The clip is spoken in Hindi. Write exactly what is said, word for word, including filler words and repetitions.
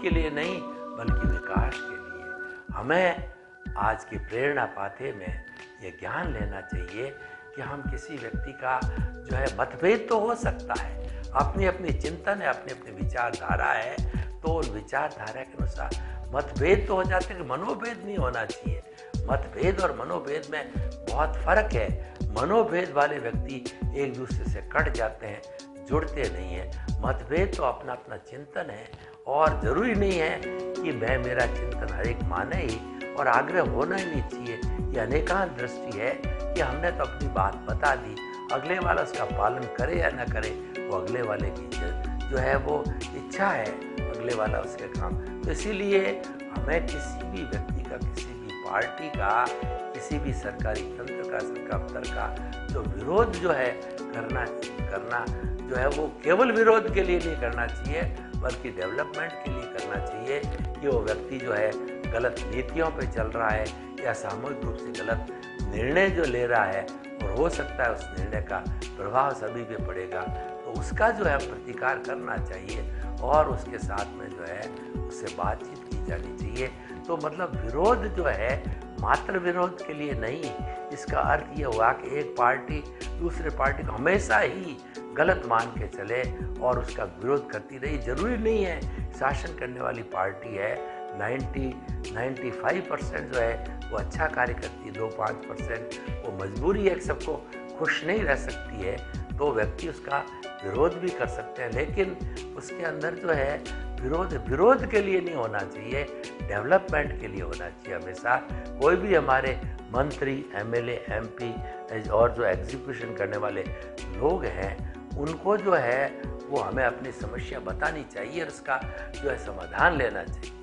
के लिए नहीं बल्कि विकास के लिए। हमें आज की प्रेरणा पाथे में ये ज्ञान लेना चाहिए कि हम किसी व्यक्ति का जो है मतभेद तो हो सकता है, अपनी अपनी चिंतन है, अपनी अपनी विचारधारा है, तो उन विचारधारा के अनुसार मतभेद तो हो जाते हैं, मनोभेद नहीं होना चाहिए। मतभेद और मनोभेद में बहुत फर्क है। मनोभेद वाले व्यक्ति एक दूसरे से कट जाते हैं, जुड़ते नहीं हैं। मतभेद तो अपना अपना चिंतन है और ज़रूरी नहीं है कि मैं मेरा चिंतन हर एक माने ही, और आग्रह होना ही नहीं चाहिए। ये अनेकांत दृष्टि है कि हमने तो अपनी बात बता दी, अगले वाला उसका पालन करे या न करे वो अगले वाले की जो है वो इच्छा है, अगले वाला उसके काम। तो इसीलिए हमें किसी भी व्यक्ति का, किसी भी पार्टी का, किसी भी सरकारी तंत्र का, सरकार दफ्तर का जो विरोध जो है करना करना जो है वो केवल विरोध के लिए नहीं करना चाहिए बल्कि डेवलपमेंट के लिए करना चाहिए कि वो व्यक्ति जो है गलत नीतियों पे चल रहा है या सामूहिक रूप से गलत निर्णय जो ले रहा है और हो सकता है उस निर्णय का प्रभाव सभी पे पड़ेगा, तो उसका जो है प्रतिकार करना चाहिए और उसके साथ में जो है उससे बातचीत की जानी चाहिए। तो मतलब विरोध जो है मात्र विरोध के लिए नहीं, इसका अर्थ ये हुआ कि एक पार्टी दूसरे पार्टी को हमेशा ही गलत मान के चले और उसका विरोध करती रही। जरूरी नहीं है शासन करने वाली पार्टी है नब्बे पचानवे परसेंट जो है वो अच्छा कार्य करती है, दो पाँच परसेंट वो मजबूरी है कि सबको खुश नहीं रह सकती है, तो व्यक्ति उसका विरोध भी कर सकते हैं, लेकिन उसके अंदर जो है विरोध विरोध के लिए नहीं होना चाहिए, डेवलपमेंट के लिए होना चाहिए हमेशा। कोई भी हमारे मंत्री, एमएलए, एमपी और जो एग्जीक्यूशन करने वाले लोग हैं उनको जो है वो हमें अपनी समस्या बतानी चाहिए और उसका जो है समाधान लेना चाहिए।